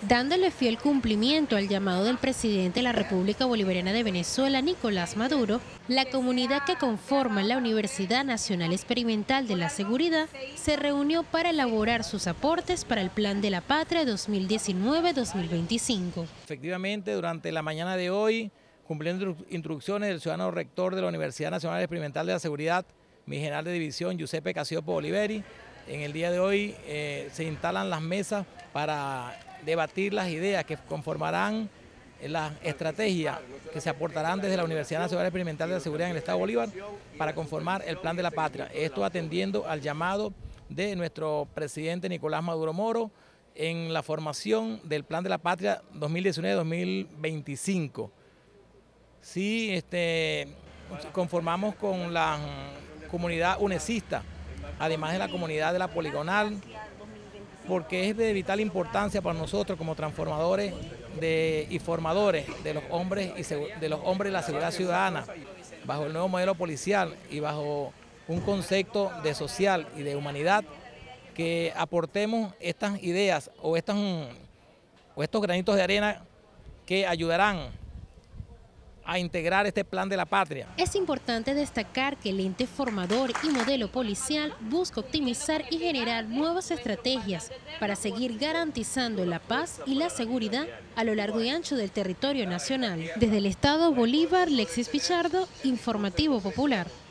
Dándole fiel cumplimiento al llamado del presidente de la República Bolivariana de Venezuela, Nicolás Maduro, la comunidad que conforma la Universidad Nacional Experimental de la Seguridad se reunió para elaborar sus aportes para el Plan de la Patria 2019-2025. Efectivamente, durante la mañana de hoy, cumpliendo instrucciones del ciudadano rector de la Universidad Nacional Experimental de la Seguridad, mi general de división, Giuseppe Casiopo Oliveri, en el día de hoy se instalan las mesas para debatir las ideas que conformarán las estrategias que se aportarán desde la Universidad Nacional Experimental de la Seguridad en el Estado Bolívar para conformar el Plan de la Patria. Esto atendiendo al llamado de nuestro presidente Nicolás Maduro Moro en la formación del Plan de la Patria 2019-2025. Sí, conformamos con la comunidad unecista, además de la comunidad de la poligonal, porque es de vital importancia para nosotros como transformadores y formadores de los hombres de la seguridad ciudadana, bajo el nuevo modelo policial y bajo un concepto de social y de humanidad, que aportemos estas ideas o estos granitos de arena que ayudarán a integrar este Plan de la Patria. Es importante destacar que el ente formador y modelo policial busca optimizar y generar nuevas estrategias para seguir garantizando la paz y la seguridad a lo largo y ancho del territorio nacional. Desde el Estado Bolívar, Lexis Pichardo, Informativo Popular.